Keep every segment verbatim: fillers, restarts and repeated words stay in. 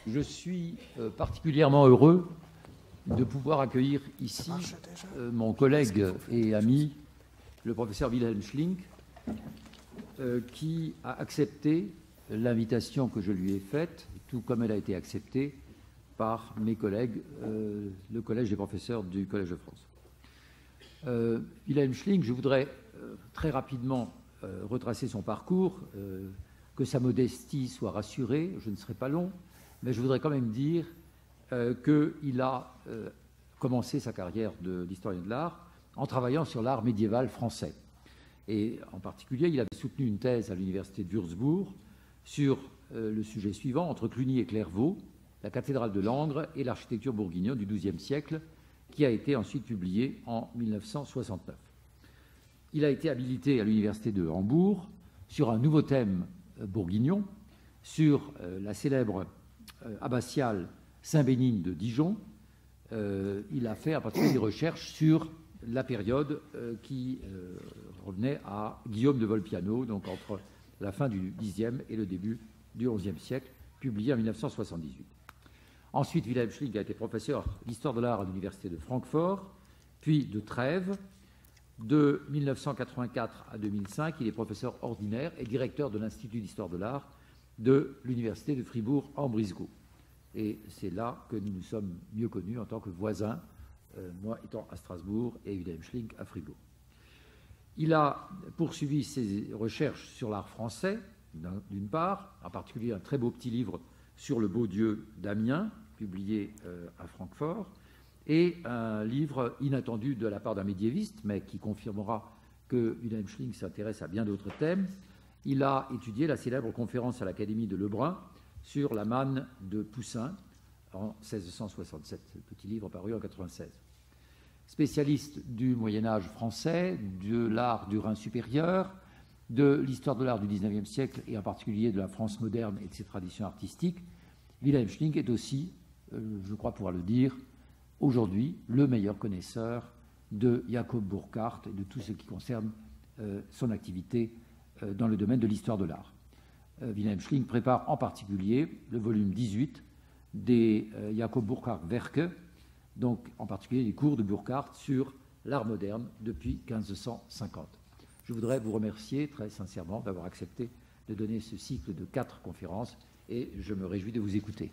Je suis euh, particulièrement heureux de pouvoir accueillir ici euh, mon collègue et ami, le professeur Wilhelm Schlink, euh, qui a accepté l'invitation que je lui ai faite, tout comme elle a été acceptée par mes collègues, euh, le Collège des professeurs du Collège de France. Euh, Wilhelm Schlink, je voudrais euh, très rapidement euh, retracer son parcours, euh, que sa modestie soit rassurée, je ne serai pas long, mais je voudrais quand même dire euh, qu'il a euh, commencé sa carrière d'historien de, de l'art en travaillant sur l'art médiéval français. Et en particulier, il avait soutenu une thèse à l'université de Würzburg sur euh, le sujet suivant, entre Cluny et Clairvaux, la cathédrale de Langres et l'architecture bourguignonne du douzième siècle, qui a été ensuite publiée en mille neuf cent soixante-neuf. Il a été habilité à l'université de Hambourg sur un nouveau thème euh, bourguignon, sur euh, la célèbre euh, abbatiale Saint-Bénigne de Dijon. Euh, il a fait en particulier des recherches sur la période euh, qui euh, revenait à Guillaume de Volpiano, donc entre la fin du dixième et le début du onzième siècle, publié en mille neuf cent soixante-dix-huit. Ensuite, Wilhelm Schlink a été professeur d'histoire de l'art à l'université de Francfort, puis de Trèves. De mille neuf cent quatre-vingt-quatre à deux mille cinq, il est professeur ordinaire et directeur de l'Institut d'histoire de l'art de l'université de Fribourg-en-Brisgau. Et c'est là que nous nous sommes mieux connus en tant que voisins, euh, moi étant à Strasbourg et Wilhelm Schlink à Fribourg. Il a poursuivi ses recherches sur l'art français, d'une part, en particulier un très beau petit livre sur le beau Dieu d'Amiens, publié euh, à Francfort, et un livre inattendu de la part d'un médiéviste, mais qui confirmera que Wilhelm Schlink s'intéresse à bien d'autres thèmes. Il a étudié la célèbre conférence à l'Académie de Lebrun sur la manne de Poussin en seize cent soixante-sept, ce petit livre paru en mille neuf cent quatre-vingt-seize. Spécialiste du Moyen-Âge français, de l'art du Rhin supérieur, de l'histoire de l'art du dix-neuvième siècle et en particulier de la France moderne et de ses traditions artistiques, Wilhelm Schlink est aussi, euh, je crois pouvoir le dire, aujourd'hui le meilleur connaisseur de Jacob Burckhardt et de tout ce qui concerne euh, son activité euh, dans le domaine de l'histoire de l'art. Euh, Wilhelm Schlink prépare en particulier le volume dix-huit des euh, Jacob Burckhardt Werke, donc en particulier les cours de Burckhardt sur l'art moderne depuis quinze cent cinquante. Je voudrais vous remercier très sincèrement d'avoir accepté de donner ce cycle de quatre conférences et je me réjouis de vous écouter.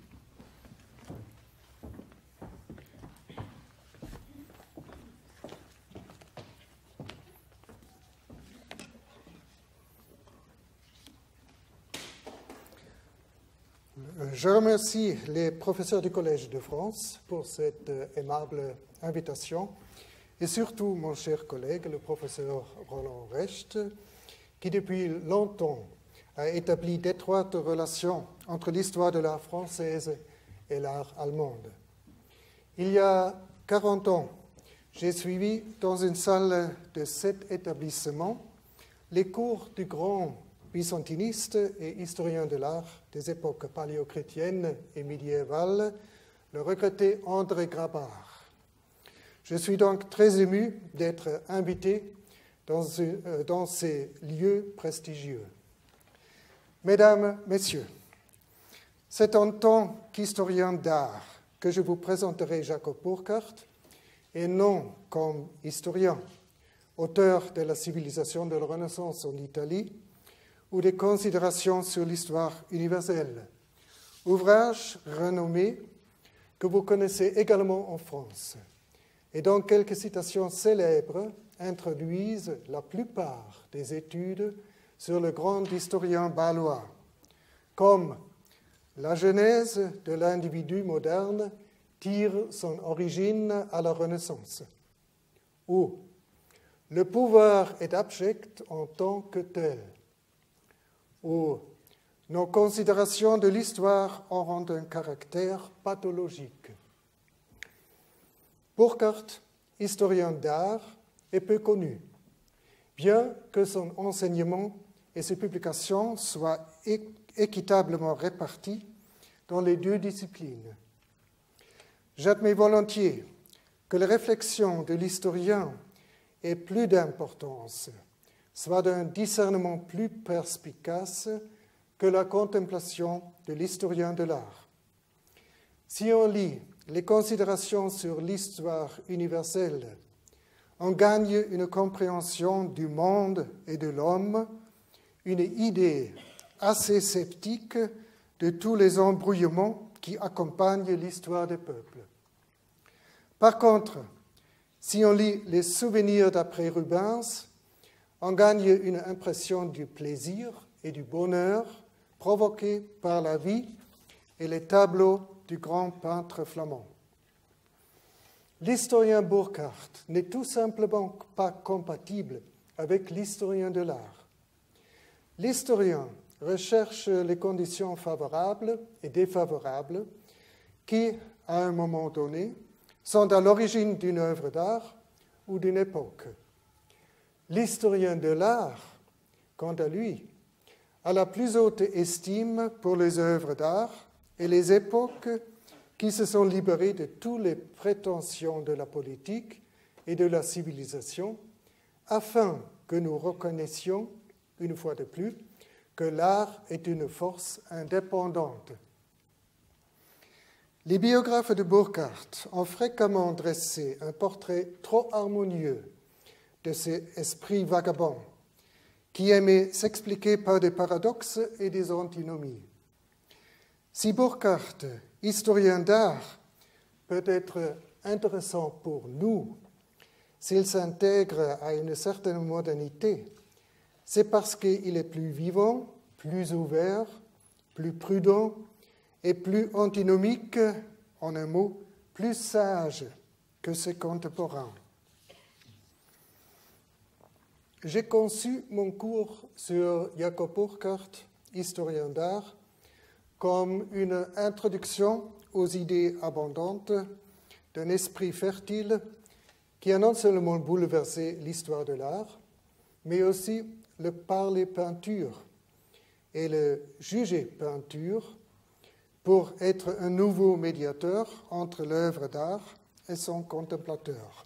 Je remercie les professeurs du Collège de France pour cette aimable invitation et surtout mon cher collègue, le professeur Roland Recht, qui depuis longtemps a établi d'étroites relations entre l'histoire de l'art française et l'art allemande. Il y a quarante ans, j'ai suivi dans une salle de cet établissement les cours du grand byzantiniste et historien de l'art des époques paléochrétiennes et médiévales, le regretté André Grabart. Je suis donc très ému d'être invité dans, euh, dans ces lieux prestigieux. Mesdames, Messieurs, c'est en tant qu'historien d'art que je vous présenterai Jacob Burckhardt, et non comme historien, auteur de la civilisation de la Renaissance en Italie, ou des considérations sur l'histoire universelle, ouvrage renommé que vous connaissez également en France, et dont quelques citations célèbres introduisent la plupart des études sur le grand historien bâlois, comme la genèse de l'individu moderne tire son origine à la Renaissance, ou le pouvoir est abject en tant que tel, ou nos considérations de l'histoire auront un caractère pathologique. Burckhardt, historien d'art, est peu connu, bien que son enseignement et ses publications soient équitablement répartis dans les deux disciplines. J'admets volontiers que la réflexion de l'historien ait plus d'importance, soit d'un discernement plus perspicace que la contemplation de l'historien de l'art. Si on lit les considérations sur l'histoire universelle, on gagne une compréhension du monde et de l'homme, une idée assez sceptique de tous les embrouillements qui accompagnent l'histoire des peuples. Par contre, si on lit les souvenirs d'après Rubens, on gagne une impression du plaisir et du bonheur provoqués par la vie et les tableaux du grand peintre flamand. L'historien Burckhardt n'est tout simplement pas compatible avec l'historien de l'art. L'historien recherche les conditions favorables et défavorables qui, à un moment donné, sont à l'origine d'une œuvre d'art ou d'une époque. L'historien de l'art, quant à lui, a la plus haute estime pour les œuvres d'art et les époques qui se sont libérées de toutes les prétentions de la politique et de la civilisation, afin que nous reconnaissions, une fois de plus, que l'art est une force indépendante. Les biographes de Burckhardt ont fréquemment dressé un portrait trop harmonieux de cet esprit vagabond qui aimait s'expliquer par des paradoxes et des antinomies. Si Burckhardt, historien d'art, peut être intéressant pour nous s'il s'intègre à une certaine modernité, c'est parce qu'il est plus vivant, plus ouvert, plus prudent et plus antinomique, en un mot, plus sage que ses contemporains. J'ai conçu mon cours sur Jacob Burckhardt, historien d'art, comme une introduction aux idées abondantes d'un esprit fertile qui a non seulement bouleversé l'histoire de l'art, mais aussi le parler peinture et le juger peinture pour être un nouveau médiateur entre l'œuvre d'art et son contemplateur.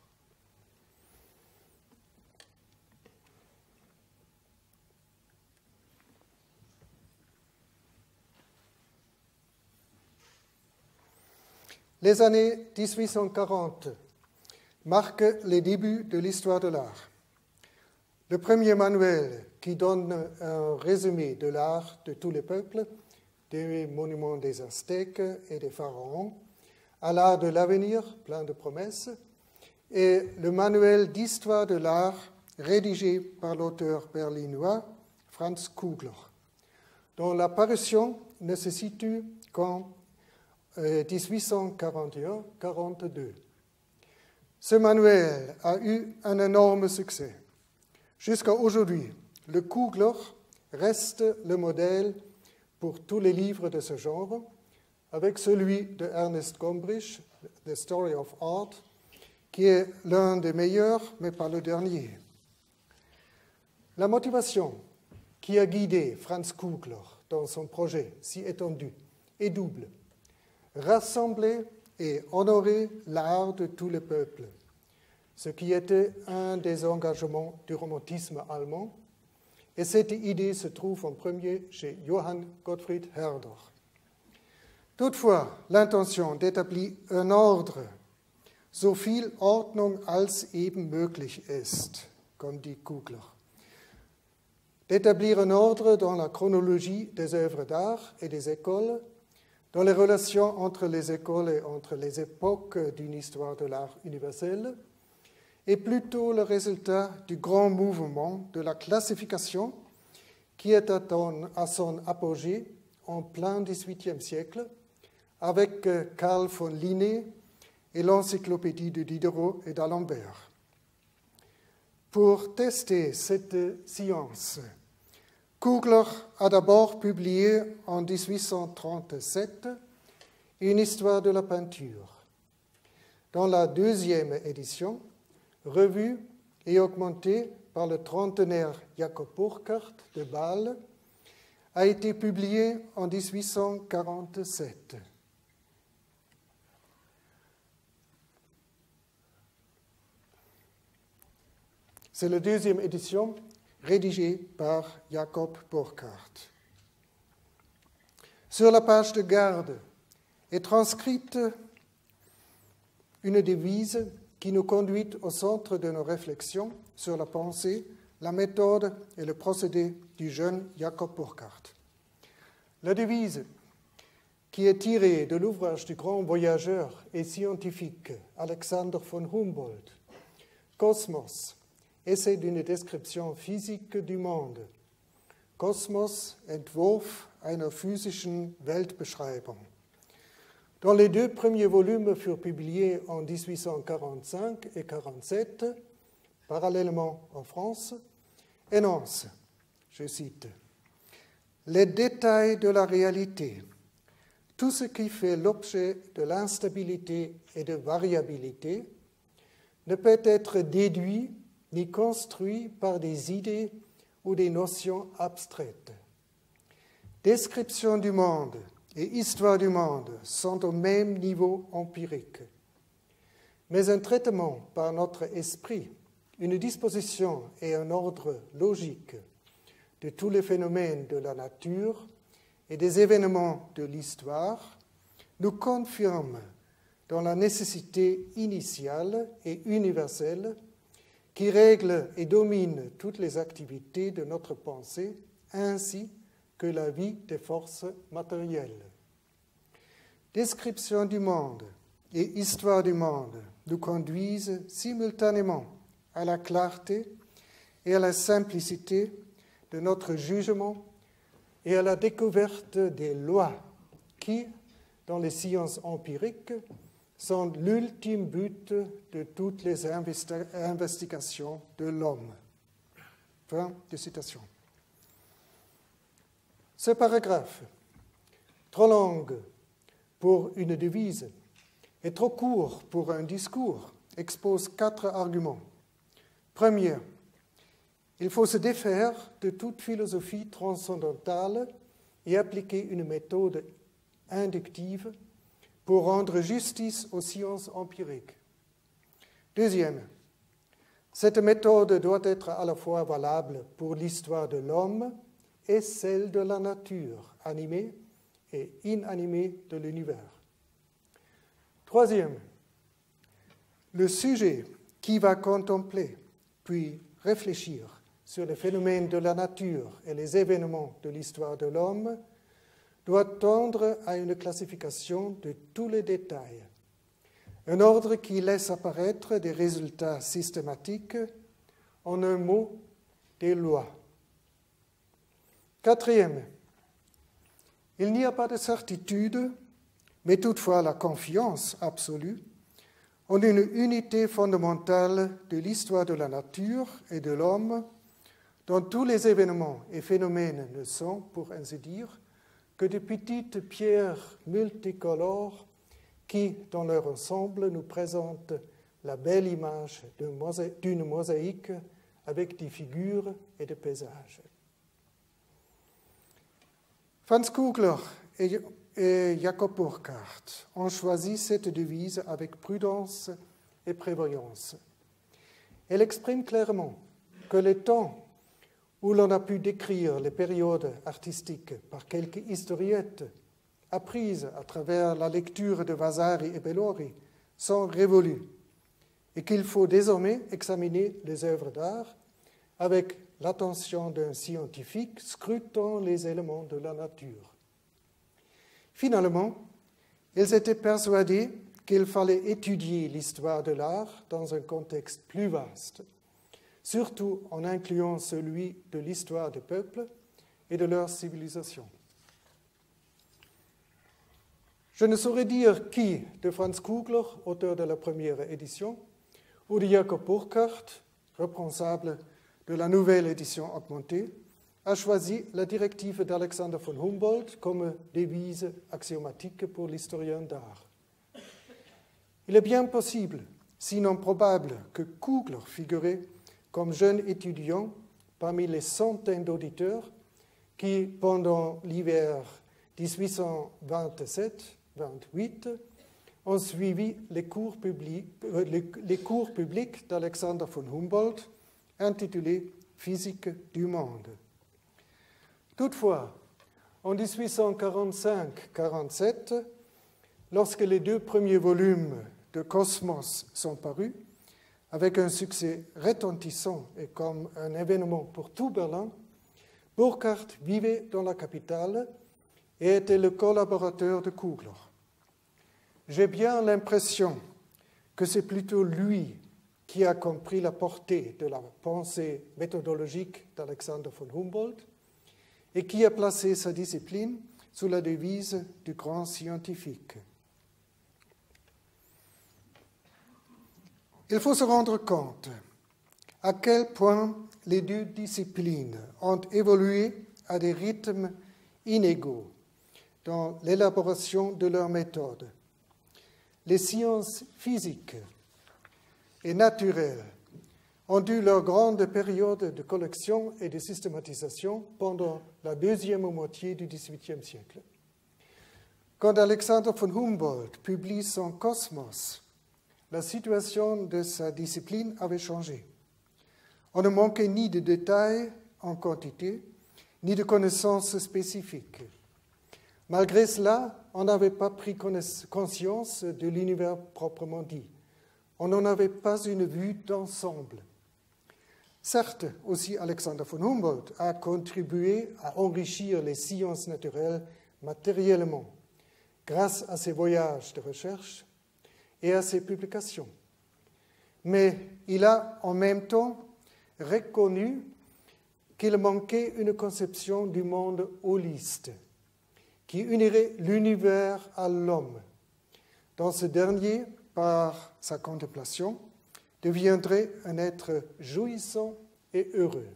Les années dix-huit cent quarante marquent les débuts de l'histoire de l'art. Le premier manuel qui donne un résumé de l'art de tous les peuples, des monuments des Aztèques et des pharaons, à l'art de l'avenir, plein de promesses, et le manuel d'histoire de l'art rédigé par l'auteur berlinois Franz Kugler, dont la parution ne se situe qu'en dix-huit cent quarante et un quarante-deux. Ce manuel a eu un énorme succès. Jusqu'à aujourd'hui, le Kugler reste le modèle pour tous les livres de ce genre, avec celui de Ernest Gombrich, The Story of Art, qui est l'un des meilleurs, mais pas le dernier. La motivation qui a guidé Franz Kugler dans son projet si étendu est double. Rassembler et honorer l'art de tous les peuples, ce qui était un des engagements du romantisme allemand, et cette idée se trouve en premier chez Johann Gottfried Herder. Toutefois, l'intention d'établir un ordre, so viel Ordnung als eben möglich ist, comme dit Kugler, d'établir un ordre dans la chronologie des œuvres d'art et des écoles, dans les relations entre les écoles et entre les époques d'une histoire de l'art universelle, est plutôt le résultat du grand mouvement de la classification qui est à, ton, à son apogée en plein dix-huitième siècle avec Carl von Linné et l'encyclopédie de Diderot et d'Alembert. Pour tester cette science, Kugler a d'abord publié en dix-huit cent trente-sept une histoire de la peinture. Dans la deuxième édition, revue et augmentée par le trentenaire Jacob Burckhardt de Bâle, a été publiée en dix-huit cent quarante-sept. C'est la deuxième édition rédigée par Jacob Burckhardt. Sur la page de garde est transcrite une devise qui nous conduit au centre de nos réflexions sur la pensée, la méthode et le procédé du jeune Jakob Burckhardt. La devise, qui est tirée de l'ouvrage du grand voyageur et scientifique Alexander von Humboldt, Kosmos, essai d'une description physique du monde. Kosmos, Entwurf einer physischen Weltbeschreibung. Dont les deux premiers volumes furent publiés en dix-huit cent quarante-cinq et quarante-sept, parallèlement en France, énonce, je cite, « Les détails de la réalité, tout ce qui fait l'objet de l'instabilité et de variabilité, ne peut être déduit ni construit par des idées ou des notions abstraites. Description du monde et histoire du monde sont au même niveau empirique. Mais un traitement par notre esprit, une disposition et un ordre logique de tous les phénomènes de la nature et des événements de l'histoire nous confirme dans la nécessité initiale et universelle qui règle et domine toutes les activités de notre pensée ainsi que la vie des forces matérielles. Description du monde et histoire du monde nous conduisent simultanément à la clarté et à la simplicité de notre jugement et à la découverte des lois qui, dans les sciences empiriques, sont l'ultime but de toutes les investi- investigations de l'homme. » Fin de citation. Ce paragraphe, trop long pour une devise et trop court pour un discours, expose quatre arguments. Premier, il faut se défaire de toute philosophie transcendantale et appliquer une méthode inductive pour rendre justice aux sciences empiriques. Deuxième, cette méthode doit être à la fois valable pour l'histoire de l'homme et celle de la nature, animée et inanimée de l'univers. Troisième, le sujet qui va contempler puis réfléchir sur les phénomènes de la nature et les événements de l'histoire de l'homme doit tendre à une classification de tous les détails, un ordre qui laisse apparaître des résultats systématiques, en un mot, des lois. Quatrième, il n'y a pas de certitude, mais toutefois la confiance absolue en une unité fondamentale de l'histoire de la nature et de l'homme, dont tous les événements et phénomènes ne sont, pour ainsi dire, que de petites pierres multicolores qui, dans leur ensemble, nous présentent la belle image d'une mosaïque avec des figures et des paysages. Franz Kugler et, et Jakob Burckhardt ont choisi cette devise avec prudence et prévoyance. Elle exprime clairement que le temps où l'on a pu décrire les périodes artistiques par quelques historiettes apprises à travers la lecture de Vasari et Bellori sont révolus et qu'il faut désormais examiner les œuvres d'art avec l'attention d'un scientifique scrutant les éléments de la nature. Finalement, ils étaient persuadés qu'il fallait étudier l'histoire de l'art dans un contexte plus vaste, surtout en incluant celui de l'histoire des peuples et de leur civilisation. Je ne saurais dire qui de Franz Kugler, auteur de la première édition, ou de Jakob Burckhardt, responsable de la nouvelle édition augmentée, a choisi la directive d'Alexander von Humboldt comme devise axiomatique pour l'historien d'art. Il est bien possible, sinon probable, que Kugler figurait comme jeune étudiant parmi les centaines d'auditeurs qui, pendant l'hiver dix-huit cent vingt-sept vingt-huit, ont suivi les cours publics, les, les cours publics d'Alexander von Humboldt intitulés « Physique du monde ». Toutefois, en dix-huit cent quarante-cinq quarante-sept, lorsque les deux premiers volumes de Cosmos sont parus, avec un succès retentissant et comme un événement pour tout Berlin, Burckhardt vivait dans la capitale et était le collaborateur de Kugler. J'ai bien l'impression que c'est plutôt lui qui a compris la portée de la pensée méthodologique d'Alexander von Humboldt et qui a placé sa discipline sous la devise du grand scientifique. Il faut se rendre compte à quel point les deux disciplines ont évolué à des rythmes inégaux dans l'élaboration de leurs méthodes. Les sciences physiques et naturelles ont eu leur grande période de collection et de systématisation pendant la deuxième moitié du dix-huitième siècle. Quand Alexander von Humboldt publie son Cosmos, la situation de sa discipline avait changé. On ne manquait ni de détails en quantité, ni de connaissances spécifiques. Malgré cela, on n'avait pas pris conscience de l'univers proprement dit. On n'en avait pas une vue d'ensemble. Certes, aussi Alexander von Humboldt a contribué à enrichir les sciences naturelles matériellement, grâce à ses voyages de recherche et à ses publications. Mais il a en même temps reconnu qu'il manquait une conception du monde holiste, qui unirait l'univers à l'homme. Dans ce dernier, par sa contemplation, deviendrait un être jouissant et heureux.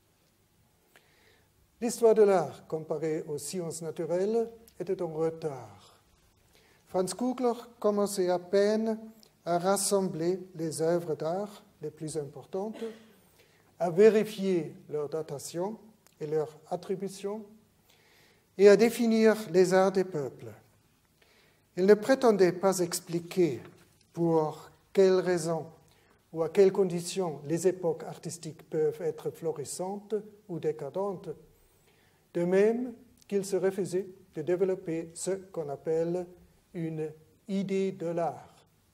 L'histoire de l'art, comparée aux sciences naturelles, était en retard. Franz Kugler commençait à peine à rassembler les œuvres d'art les plus importantes, à vérifier leur datation et leur attribution, et à définir les arts des peuples. Il ne prétendait pas expliquer pour quelles raisons ou à quelles conditions les époques artistiques peuvent être florissantes ou décadentes, de même qu'il se refusait de développer ce qu'on appelle une idée de l'art.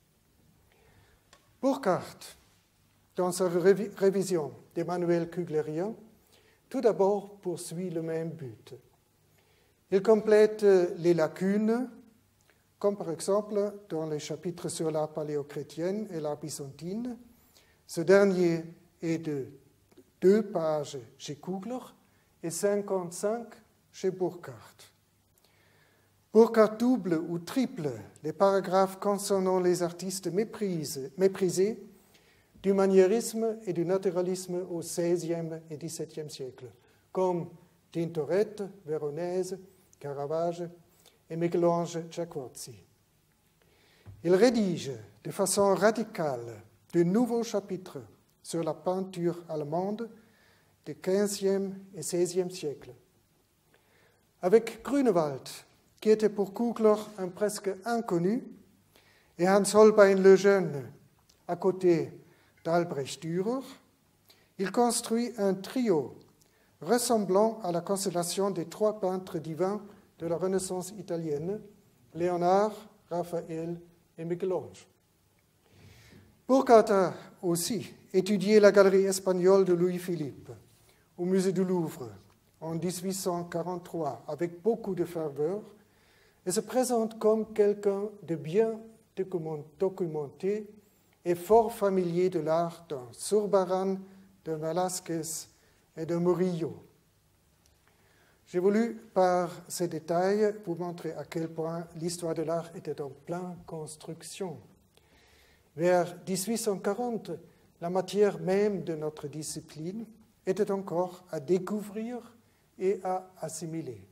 Burckhardt, dans sa révi- révision des manuels kuglériens, tout d'abord poursuit le même but. Il complète les lacunes, comme par exemple dans les chapitres sur l'art paléochrétienne et l'art byzantine. Ce dernier est de deux pages chez Kugler et cinquante-cinq chez Burckhardt. Burckhardt double ou triple les paragraphes concernant les artistes méprisés du maniérisme et du naturalisme au seizième et dix-septième siècle, comme Tintoret, Véronèse, Caravage et Michel-Ange Giacozzi. Il rédige de façon radicale de nouveaux chapitres sur la peinture allemande du quinzième et seizième siècle. Avec Grunewald, qui était pour Kugler un presque inconnu, et Hans Holbein le Jeune, à côté d'Albrecht Dürer, il construit un trio ressemblant à la constellation des trois peintres divins de la Renaissance italienne, Léonard, Raphaël et Michel-Ange. Burckhardt a aussi étudié la galerie espagnole de Louis-Philippe au musée du Louvre en dix-huit cent quarante-trois avec beaucoup de ferveur et se présente comme quelqu'un de bien documenté et fort familier de l'art d'un Zurbarán, de Velázquez et de Murillo. J'ai voulu, par ces détails, vous montrer à quel point l'histoire de l'art était en pleine construction. Vers dix-huit cent quarante, la matière même de notre discipline était encore à découvrir et à assimiler.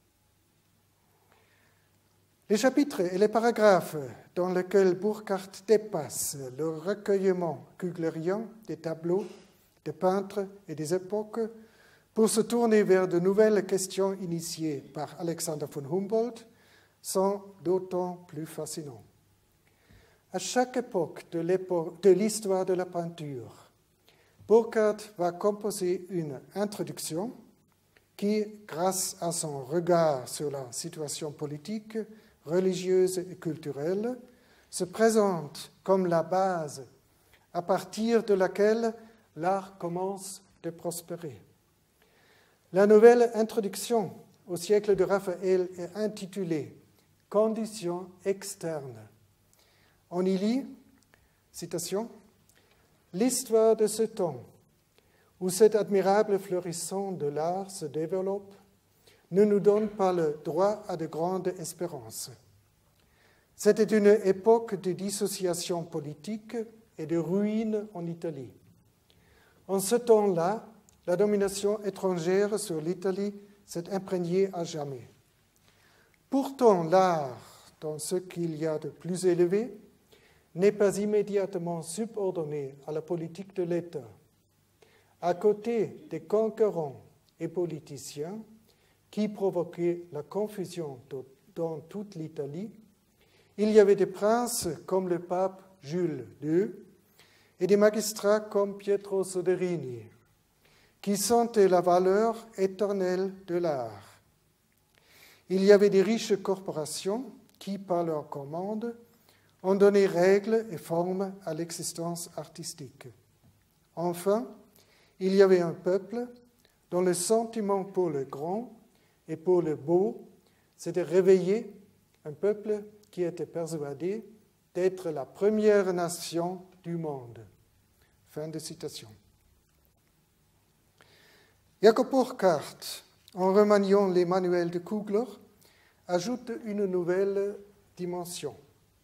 Les chapitres et les paragraphes dans lesquels Burckhardt dépasse le recueillement kuglérien des tableaux, des peintres et des époques pour se tourner vers de nouvelles questions initiées par Alexander von Humboldt sont d'autant plus fascinants. À chaque époque de, l'époque de l'histoire de la peinture, Burckhardt va composer une introduction qui, grâce à son regard sur la situation politique, religieuse et culturelle, se présente comme la base à partir de laquelle l'art commence de prospérer. La nouvelle introduction au siècle de Raphaël est intitulée « Conditions externes ». On y lit, citation, « L'histoire de ce temps où cet admirable fleurissement de l'art se développe ne nous donne pas le droit à de grandes espérances. C'était une époque de dissociation politique et de ruine en Italie. En ce temps-là, la domination étrangère sur l'Italie s'est imprégnée à jamais. Pourtant, l'art, dans ce qu'il y a de plus élevé, n'est pas immédiatement subordonné à la politique de l'État. À côté des conquérants et politiciens qui provoquaient la confusion dans toute l'Italie, il y avait des princes comme le pape Jules deux et des magistrats comme Pietro Soderini, qui sentaient la valeur éternelle de l'art. Il y avait des riches corporations qui, par leur commande, ont donné règles et formes à l'existence artistique. Enfin, il y avait un peuple dont le sentiment pour le grand et pour le beau s'était réveillé, un peuple qui était persuadé d'être la première nation du monde. Fin de citation. Jacob Burckhardt, en remaniant les manuels de Kugler, ajoute une nouvelle dimension.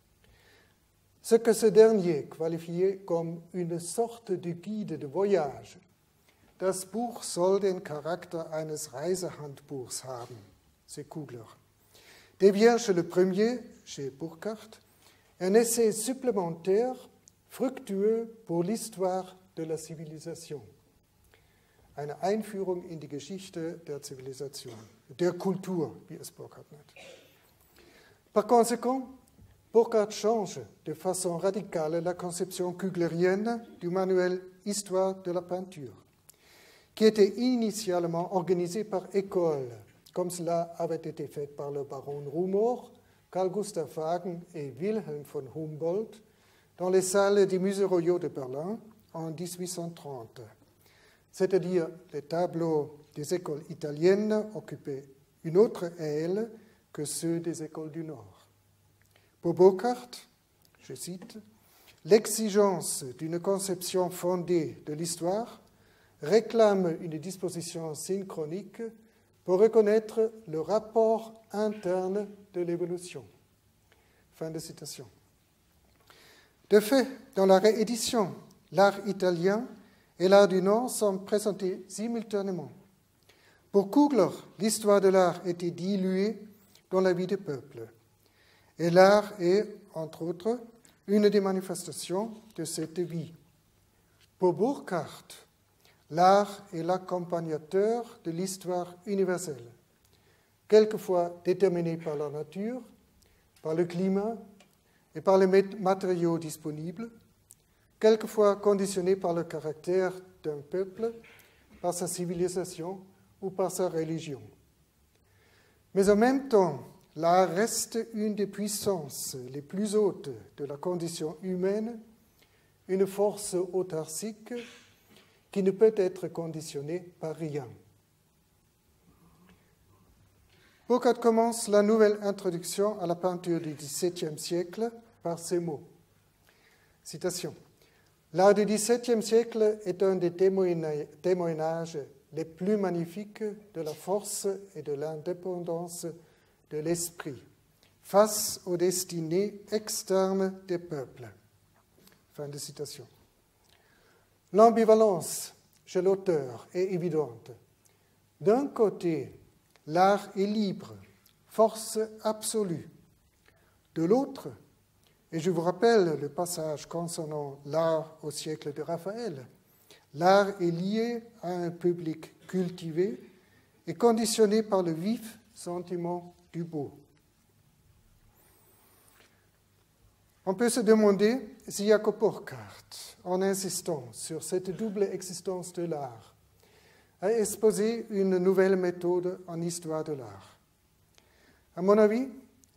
Ce que ce dernier qualifiait comme une sorte de guide de voyage. Das Buch soll den Charakter eines Reisehandbuchs haben, c'est Kugler. Devient chez le premier, chez Burckhardt, un essai supplémentaire fructueux pour l'histoire de la civilisation. Eine Einführung in die Geschichte der Zivilisation, der Kultur, wie es Burckhardt nennt. Par conséquent, Burckhardt change de façon radicale la conception kuglerienne du manuel Histoire de la peinture, qui était initialement organisé par école, comme cela avait été fait par le baron Rumohr, Carl Gustav Hagen et Wilhelm von Humboldt dans les salles des musées royaux de Berlin en dix-huit cent trente. C'est-à-dire les tableaux des écoles italiennes occupaient une autre aile que ceux des écoles du Nord. Pour Burckhardt, je cite, « L'exigence d'une conception fondée de l'histoire réclame une disposition synchronique pour reconnaître le rapport interne de l'évolution. » Fin de citation. De fait, dans la réédition, l'art italien et l'art du Nord sont présentés simultanément. Pour Kugler, l'histoire de l'art était diluée dans la vie des peuples. Et l'art est, entre autres, une des manifestations de cette vie. Pour Burckhardt, l'art est l'accompagnateur de l'histoire universelle, quelquefois déterminée par la nature, par le climat et par les matériaux disponibles, quelquefois conditionnée par le caractère d'un peuple, par sa civilisation ou par sa religion. Mais en même temps, l'art reste une des puissances les plus hautes de la condition humaine, une force autarcique qui ne peut être conditionnée par rien. Burckhardt commence la nouvelle introduction à la peinture du dix-septième siècle par ces mots. Citation. L'art du dix-septième siècle est un des témoignages les plus magnifiques de la force et de l'indépendance de l'esprit face aux destinées externes des peuples. Fin de citation. L'ambivalence chez l'auteur est évidente. D'un côté, l'art est libre, force absolue. De l'autre, et je vous rappelle le passage concernant l'art au siècle de Raphaël, l'art est lié à un public cultivé et conditionné par le vif sentiment du beau. On peut se demander si Jacob Burckhardt, en insistant sur cette double existence de l'art, a exposé une nouvelle méthode en histoire de l'art. À mon avis,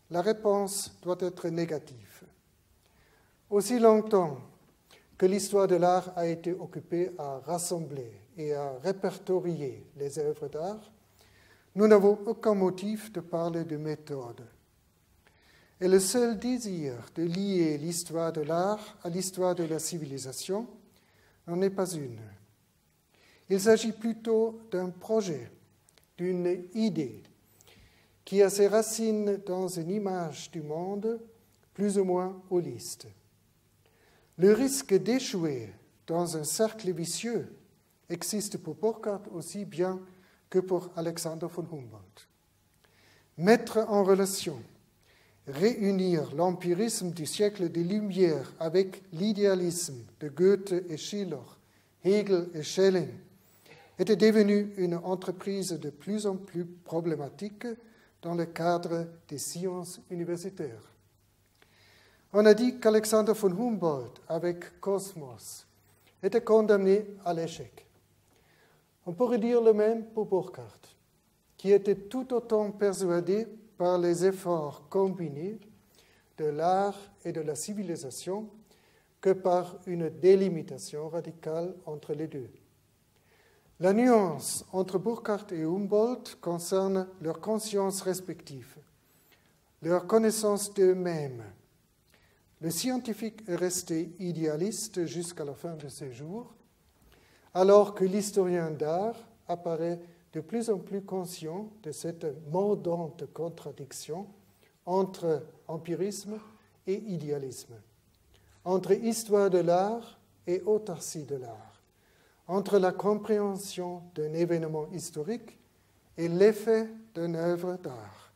la réponse doit être négative. Aussi longtemps que l'histoire de l'art a été occupée à rassembler et à répertorier les œuvres d'art, nous n'avons aucun motif de parler de méthode. Et le seul désir de lier l'histoire de l'art à l'histoire de la civilisation n'en est pas une. Il s'agit plutôt d'un projet, d'une idée, qui a ses racines dans une image du monde plus ou moins holiste. Le risque d'échouer dans un cercle vicieux existe pour Burckhardt aussi bien que pour Alexander von Humboldt. Mettre en relation, réunir l'empirisme du siècle des Lumières avec l'idéalisme de Goethe et Schiller, Hegel et Schelling était devenu une entreprise de plus en plus problématique dans le cadre des sciences universitaires. On a dit qu'Alexander von Humboldt, avec Cosmos, était condamné à l'échec. On pourrait dire le même pour Burckhardt, qui était tout autant persuadé par les efforts combinés de l'art et de la civilisation que par une délimitation radicale entre les deux. La nuance entre Burckhardt et Humboldt concerne leur conscience respective, leur connaissance d'eux-mêmes. Le scientifique est resté idéaliste jusqu'à la fin de ses jours, alors que l'historien d'art apparaît de plus en plus conscient de cette mordante contradiction entre empirisme et idéalisme, entre histoire de l'art et autarcie de l'art, entre la compréhension d'un événement historique et l'effet d'une œuvre d'art.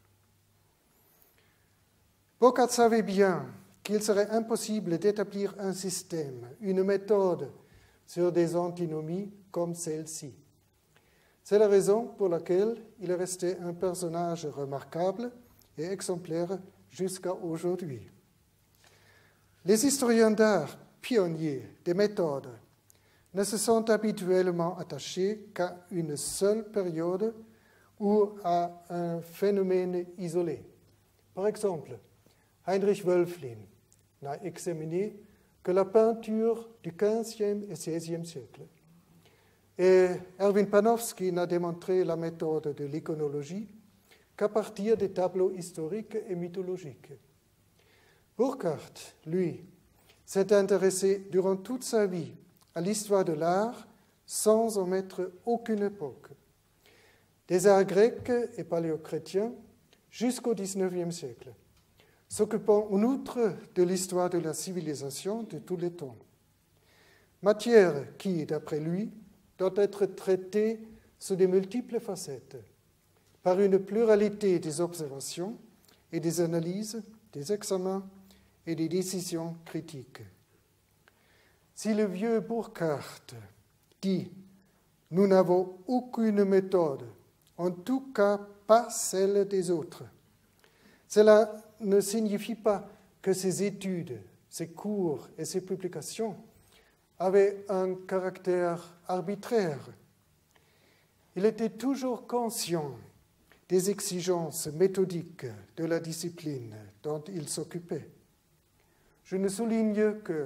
Burckhardt savait bien qu'il serait impossible d'établir un système, une méthode sur des antinomies comme celle-ci. C'est la raison pour laquelle il est resté un personnage remarquable et exemplaire jusqu'à aujourd'hui. Les historiens d'art, pionniers des méthodes, ne se sont habituellement attachés qu'à une seule période ou à un phénomène isolé. Par exemple, Heinrich Wölfflin n'a examiné que la peinture du quinzième et seizième siècle. Et Erwin Panofsky n'a démontré la méthode de l'iconologie qu'à partir des tableaux historiques et mythologiques. Burckhardt, lui, s'est intéressé durant toute sa vie à l'histoire de l'art sans omettre aucune époque, des arts grecs et paléochrétiens jusqu'au dix-neuvième siècle, s'occupant en outre de l'histoire de la civilisation de tous les temps. Matière qui, d'après lui, doit être traitée sous de multiples facettes, par une pluralité des observations et des analyses, des examens et des décisions critiques. Si le vieux Burckhardt dit « Nous n'avons aucune méthode, en tout cas pas celle des autres », cela ne signifie pas que ses études, ses cours et ses publications avaient un caractère arbitraire. Il était toujours conscient des exigences méthodiques de la discipline dont il s'occupait. Je ne souligne que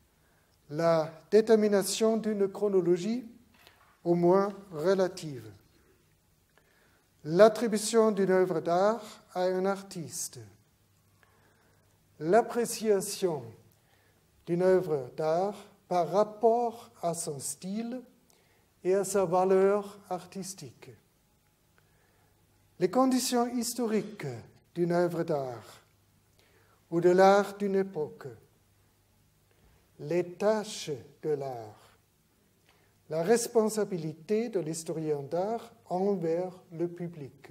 la détermination d'une chronologie au moins relative, l'attribution d'une œuvre d'art à un artiste, l'appréciation d'une œuvre d'art par rapport à son style et à sa valeur artistique, les conditions historiques d'une œuvre d'art ou de l'art d'une époque, les tâches de l'art, la responsabilité de l'historien d'art envers le public.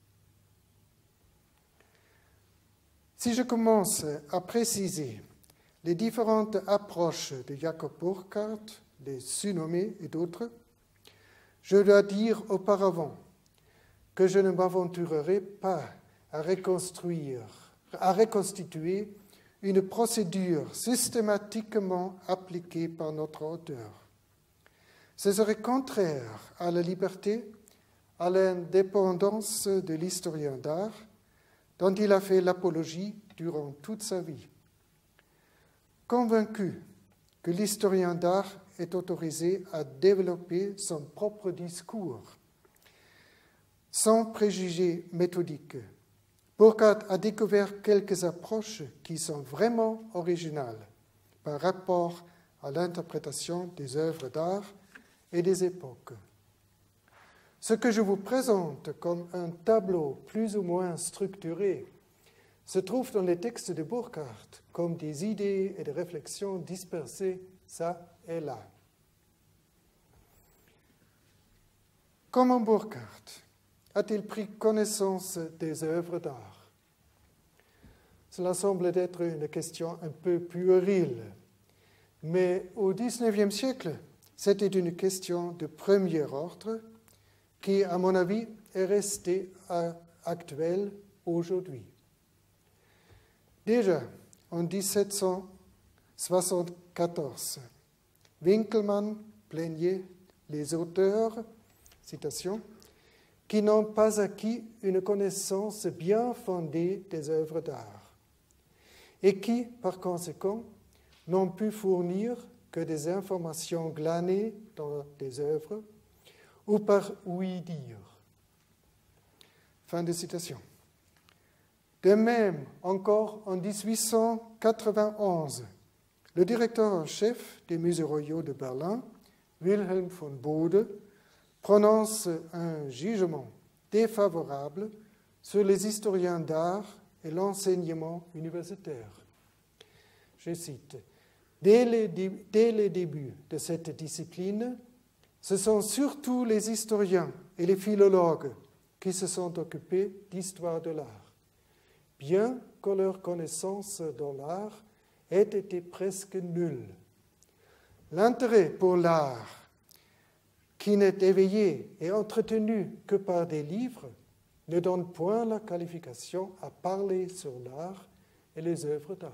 Si je commence à préciser les différentes approches de Jakob Burckhardt, les surnommés et d'autres, je dois dire auparavant que je ne m'aventurerai pas à reconstruire, à reconstituer une procédure systématiquement appliquée par notre auteur. Ce serait contraire à la liberté, à l'indépendance de l'historien d'art, dont il a fait l'apologie durant toute sa vie. Convaincu que l'historien d'art est autorisé à développer son propre discours, sans préjugés méthodiques, Burckhardt a découvert quelques approches qui sont vraiment originales par rapport à l'interprétation des œuvres d'art et des époques. Ce que je vous présente comme un tableau plus ou moins structuré se trouve dans les textes de Burckhardt comme des idées et des réflexions dispersées ça et là. Comment Burckhardt a-t-il pris connaissance des œuvres d'art? Cela semble être une question un peu puérile, mais au dix-neuvième siècle, c'était une question de premier ordre qui, à mon avis, est restée actuelle aujourd'hui. Déjà, en dix-sept cent soixante-quatorze, Winkelmann plaignait les auteurs, citation, qui n'ont pas acquis une connaissance bien fondée des œuvres d'art et qui, par conséquent, n'ont pu fournir que des informations glanées dans des œuvres ou par ouï-dire. Fin de citation. De même, encore en dix-huit cent quatre-vingt-onze, le directeur en chef des musées royaux de Berlin, Wilhelm von Bode, prononce un jugement défavorable sur les historiens d'art et l'enseignement universitaire. Je cite, « Dès les, dé- dès les débuts de cette discipline, ce sont surtout les historiens et les philologues qui se sont occupés d'histoire de l'art, bien que leur connaissance dans l'art ait été presque nulle. L'intérêt pour l'art, qui n'est éveillé et entretenu que par des livres, ne donne point la qualification à parler sur l'art et les œuvres d'art. »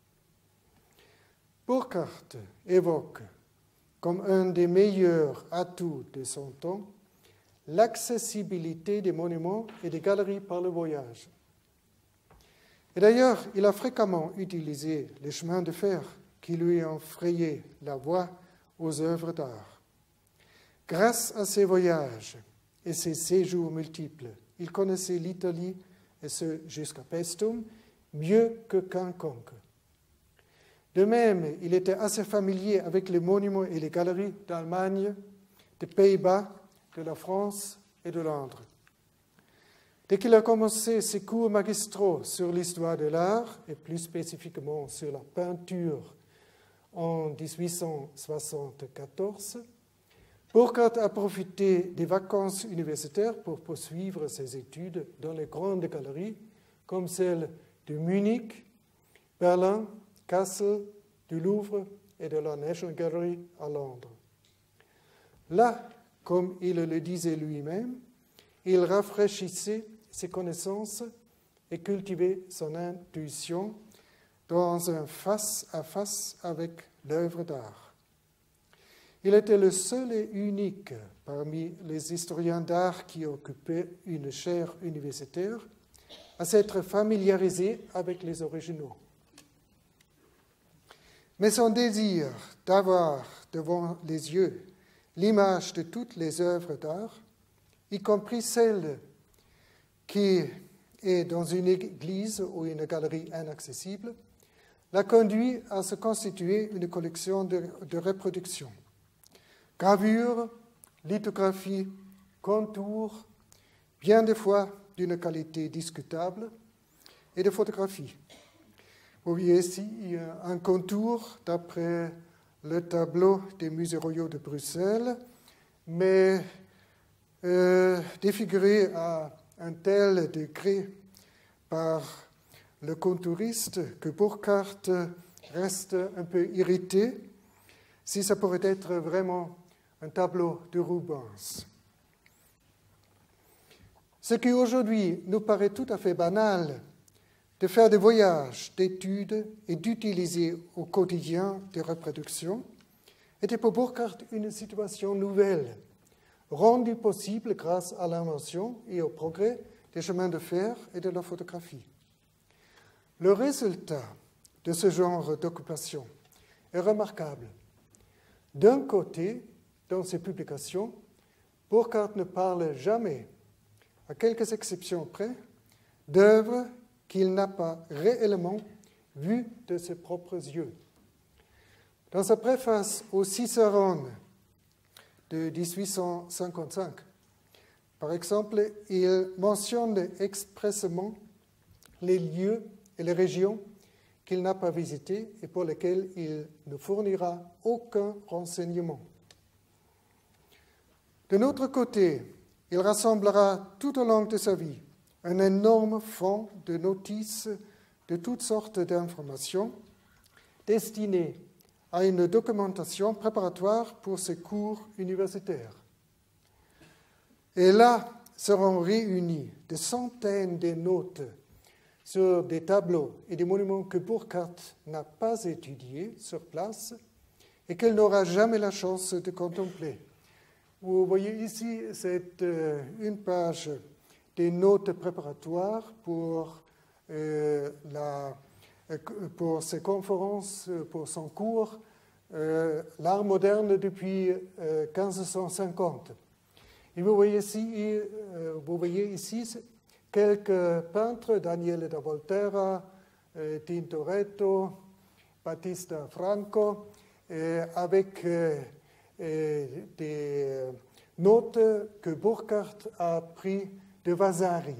Burckhardt évoque, comme un des meilleurs atouts de son temps, l'accessibilité des monuments et des galeries par le voyage. Et d'ailleurs, il a fréquemment utilisé les chemins de fer qui lui ont frayé la voie aux œuvres d'art. Grâce à ses voyages et ses séjours multiples, il connaissait l'Italie, et ce jusqu'à Paestum, mieux que quiconque. De même, il était assez familier avec les monuments et les galeries d'Allemagne, des Pays-Bas, de la France et de Londres. Dès qu'il a commencé ses cours magistraux sur l'histoire de l'art, et plus spécifiquement sur la peinture en dix-huit cent soixante-quatorze, Burckhardt a profité des vacances universitaires pour poursuivre ses études dans les grandes galeries comme celles de Munich, Berlin, Kassel, du Louvre et de la National Gallery à Londres. Là, comme il le disait lui-même, il rafraîchissait ses connaissances et cultivait son intuition dans un face-à-face avec l'œuvre d'art. Il était le seul et unique parmi les historiens d'art qui occupaient une chaire universitaire à s'être familiarisé avec les originaux. Mais son désir d'avoir devant les yeux l'image de toutes les œuvres d'art, y compris celle qui est dans une église ou une galerie inaccessible, l'a conduit à se constituer une collection de, de reproductions. Gravures, lithographies, contours, bien des fois d'une qualité discutable, et de photographies. Vous voyez ici un contour d'après le tableau des musées royaux de Bruxelles, mais euh, défiguré à un tel degré par le contouriste que Burckhardt reste un peu irrité si ça pourrait être vraiment un tableau de Rubens. Ce qui aujourd'hui nous paraît tout à fait banal, de faire des voyages d'études et d'utiliser au quotidien des reproductions, était pour Burckhardt une situation nouvelle, rendue possible grâce à l'invention et au progrès des chemins de fer et de la photographie. Le résultat de ce genre d'occupation est remarquable. D'un côté, dans ses publications, Burckhardt ne parle jamais, à quelques exceptions près, d'œuvres qu'il n'a pas réellement vues de ses propres yeux. Dans sa préface au Cicérone de dix-huit cent cinquante-cinq, par exemple, il mentionne expressément les lieux et les régions qu'il n'a pas visitées et pour lesquelles il ne fournira aucun renseignement. De notre côté, il rassemblera tout au long de sa vie un énorme fonds de notices de toutes sortes d'informations destinées à une documentation préparatoire pour ses cours universitaires. Et là seront réunies des centaines de notes sur des tableaux et des monuments que Burckhardt n'a pas étudiés sur place et qu'il n'aura jamais la chance de contempler. Vous voyez ici, c'est euh, une page des notes préparatoires pour, euh, la, pour ses conférences, pour son cours, euh, l'art moderne depuis euh, quinze cent cinquante. Et vous voyez ici, euh, vous voyez ici quelques peintres, Daniele da Volterra, euh, Tintoretto, Battista Franco, euh, avec euh, euh, des notes que Burckhardt a prises de Vasari.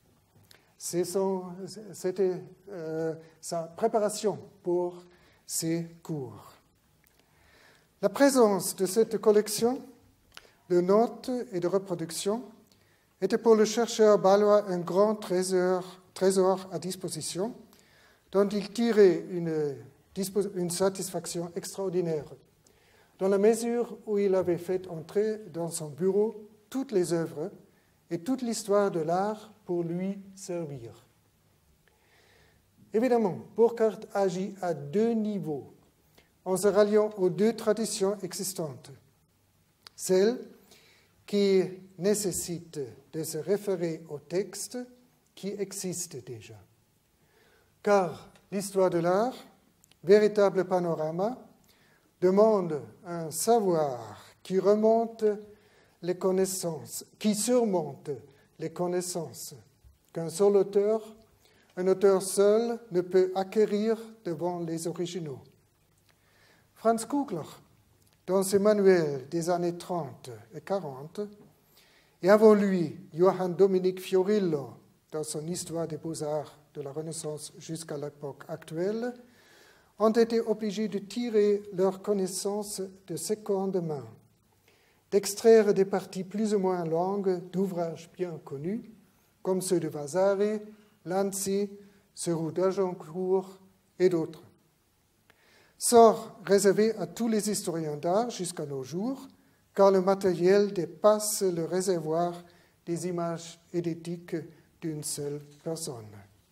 C'était euh, sa préparation pour ses cours. La présence de cette collection de notes et de reproductions était pour le chercheur bâlois un grand trésor, trésor à disposition dont il tirait une, une satisfaction extraordinaire, dans la mesure où il avait fait entrer dans son bureau toutes les œuvres et toute l'histoire de l'art pour lui servir. Évidemment, Burckhardt agit à deux niveaux, en se ralliant aux deux traditions existantes. Celle qui nécessite de se référer au texte qui existe déjà. Car l'histoire de l'art, véritable panorama, demande un savoir qui remonte les connaissances, qui surmonte les connaissances qu'un seul auteur, un auteur seul, ne peut acquérir devant les originaux. Franz Kugler, dans ses manuels des années trente et quarante, et avant lui, Johann Dominique Fiorillo, dans son Histoire des beaux-arts de la Renaissance jusqu'à l'époque actuelle, ont été obligés de tirer leurs connaissances de seconde main, d'extraire des parties plus ou moins longues d'ouvrages bien connus, comme ceux de Vasari, Lanzi, Seroux d'Agincourt et d'autres. Sort réservé à tous les historiens d'art jusqu'à nos jours, car le matériel dépasse le réservoir des images édétiques d'une seule personne.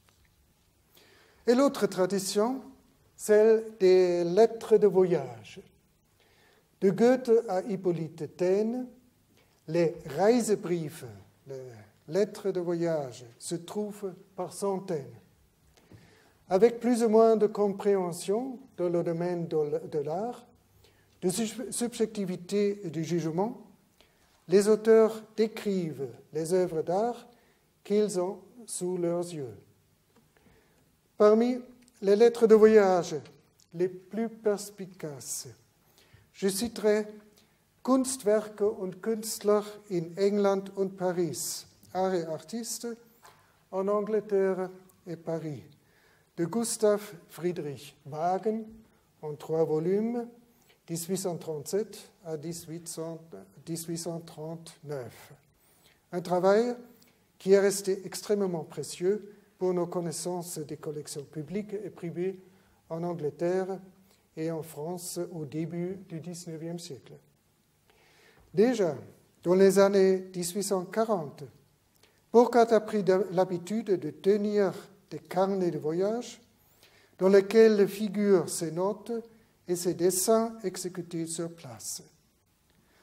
Et l'autre tradition, celle des lettres de voyage. De Goethe à Hippolyte Taine, les Reisebriefe, les lettres de voyage, se trouvent par centaines. Avec plus ou moins de compréhension dans le domaine de l'art, de subjectivité et de jugement, les auteurs décrivent les œuvres d'art qu'ils ont sous leurs yeux. Parmi les lettres de voyage les plus perspicaces, je citerai Kunstwerke und Künstler in England und Paris, Art et Artistes en Angleterre et Paris, de Gustav Friedrich Wagen en trois volumes, dix-huit cent trente-sept à dix-huit cent trente-neuf. Un travail qui est resté extrêmement précieux pour nos connaissances des collections publiques et privées en Angleterre et en France au début du dix-neuvième siècle. Déjà, dans les années dix-huit cent quarante, Burckhardt a pris l'habitude de tenir des carnets de voyage dans lesquels figurent ses notes et ses dessins exécutés sur place.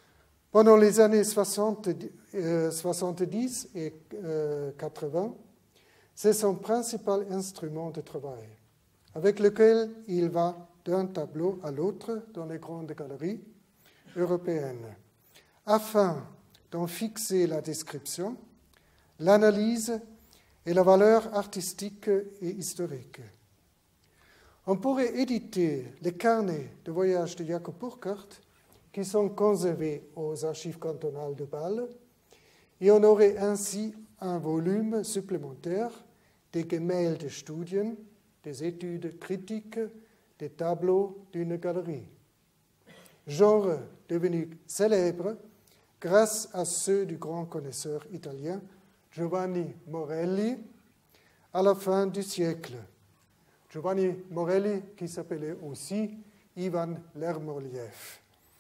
Pendant les années soixante-dix et quatre-vingts, c'est son principal instrument de travail, avec lequel il va d'un tableau à l'autre dans les grandes galeries européennes, afin d'en fixer la description, l'analyse et la valeur artistique et historique. On pourrait éditer les carnets de voyage de Jacob Burckhardt, qui sont conservés aux archives cantonales de Bâle, et on aurait ainsi un volume supplémentaire des Gemäldestudien, des études critiques, des tableaux d'une galerie. Genre devenu célèbre grâce à ceux du grand connaisseur italien Giovanni Morelli à la fin du siècle. Giovanni Morelli qui s'appelait aussi Ivan Lermoliev.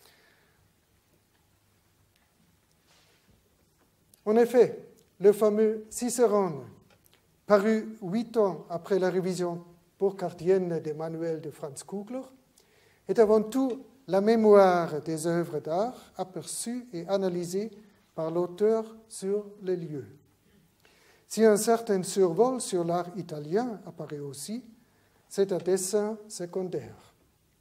En effet, le fameux Cicérone, paru huit ans après la révision burckhardienne des manuels de Franz Kugler, est avant tout la mémoire des œuvres d'art aperçues et analysées par l'auteur sur les lieux. Si un certain survol sur l'art italien apparaît aussi, c'est un dessin secondaire.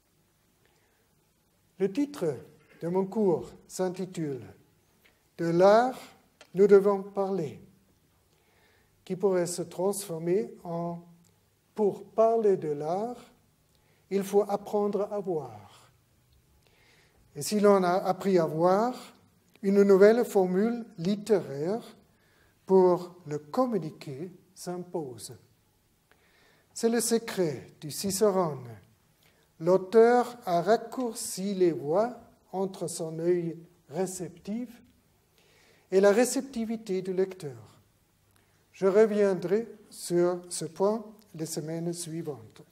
Le titre de mon cours s'intitule « De l'art, nous devons parler », qui pourrait se transformer en « Pour parler de l'art, il faut apprendre à voir ». Et si l'on a appris à voir, une nouvelle formule littéraire pour le communiquer s'impose. C'est le secret du Cicérone. L'auteur a raccourci les voies entre son œil réceptif et la réceptivité du lecteur. Je reviendrai sur ce point les semaines suivantes.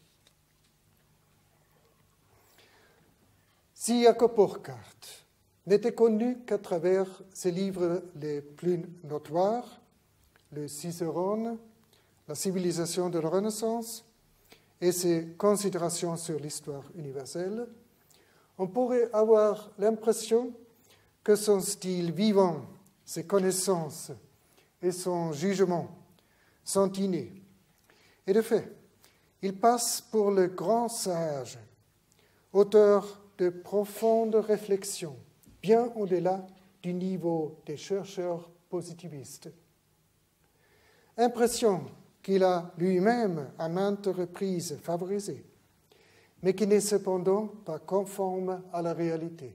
Si Jacob Burckhardt n'était connu qu'à travers ses livres les plus notoires, le Cicérone, la civilisation de la Renaissance et ses considérations sur l'histoire universelle, on pourrait avoir l'impression que son style vivant, ses connaissances et son jugement sont innés. Et de fait, il passe pour le grand sage, auteur de profondes réflexions, bien au-delà du niveau des chercheurs positivistes. Impression qu'il a lui-même à maintes reprises favorisée, mais qui n'est cependant pas conforme à la réalité.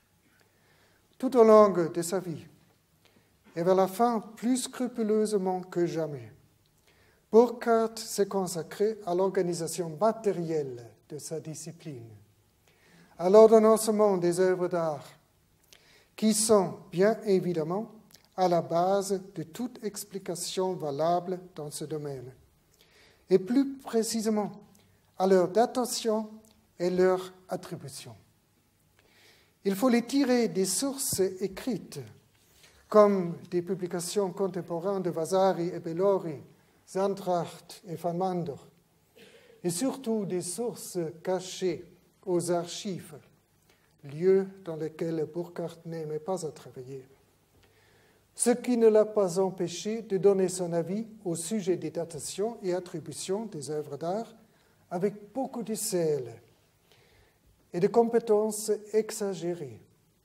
Tout au long de sa vie, et vers la fin plus scrupuleusement que jamais, Burckhardt s'est consacré à l'organisation matérielle de sa discipline, à l'ordonnancement des œuvres d'art, qui sont bien évidemment à la base de toute explication valable dans ce domaine, et plus précisément à leur datation et leur attribution. Il faut les tirer des sources écrites, comme des publications contemporaines de Vasari et Bellori, Zantracht et Van Mander, et surtout des sources cachées aux archives, lieux dans lesquels Burckhardt n'aimait pas à travailler. Ce qui ne l'a pas empêché de donner son avis au sujet des datations et attributions des œuvres d'art avec beaucoup de zèle et de compétences exagérées.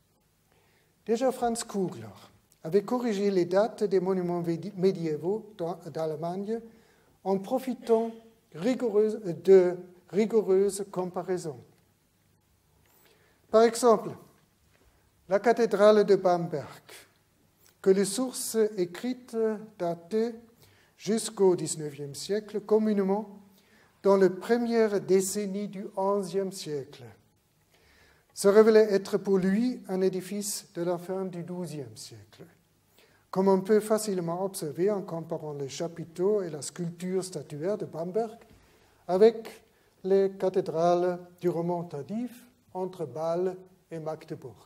Déjà Franz Kugler avait corrigé les dates des monuments médiévaux d'Allemagne en profitant rigoureuse, de rigoureuses comparaisons. Par exemple, la cathédrale de Bamberg, que les sources écrites dataient jusqu'au dix-neuvième siècle, communément dans la première décennie du onzième siècle, se révélait être pour lui un édifice de la fin du douzième siècle, comme on peut facilement observer en comparant les chapiteaux et la sculpture statuaire de Bamberg avec les cathédrales du roman tardif entre Bâle et Magdebourg.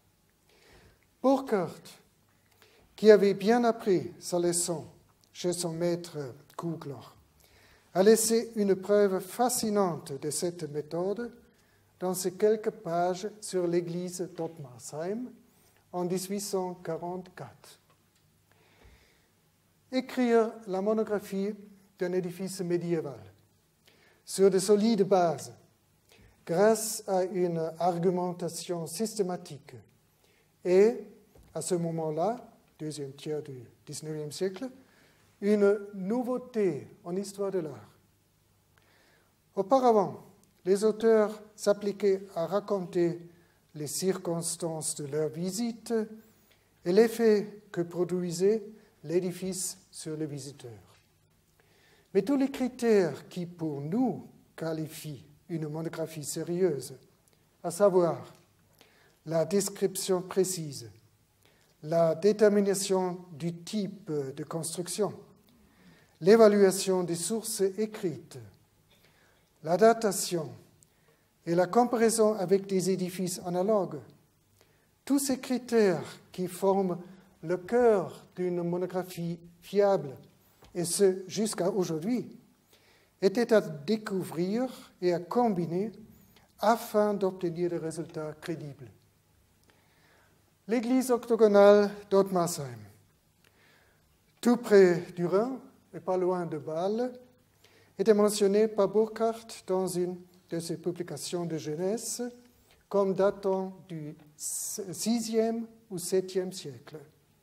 Burckhardt, qui avait bien appris sa leçon chez son maître Kugler, a laissé une preuve fascinante de cette méthode dans ces quelques pages sur l'église d'Ottmarsheim en dix-huit cent quarante-quatre. Écrire la monographie d'un édifice médiéval sur de solides bases, grâce à une argumentation systématique et, à ce moment-là, deuxième tiers du dix-neuvième siècle, une nouveauté en histoire de l'art. Auparavant, les auteurs s'appliquaient à raconter les circonstances de leur visite et l'effet que produisait l'édifice sur les visiteurs. Mais tous les critères qui, pour nous, qualifient une monographie sérieuse, à savoir la description précise, la détermination du type de construction, l'évaluation des sources écrites, la datation et la comparaison avec des édifices analogues, tous ces critères qui forment le cœur d'une monographie fiable, et ce jusqu'à aujourd'hui, étaient à découvrir et à combiner afin d'obtenir des résultats crédibles. L'église octogonale d'Ottmarsheim, tout près du Rhin et pas loin de Bâle, était mentionnée par Burckhardt dans une de ses publications de jeunesse comme datant du sixième ou septième siècle.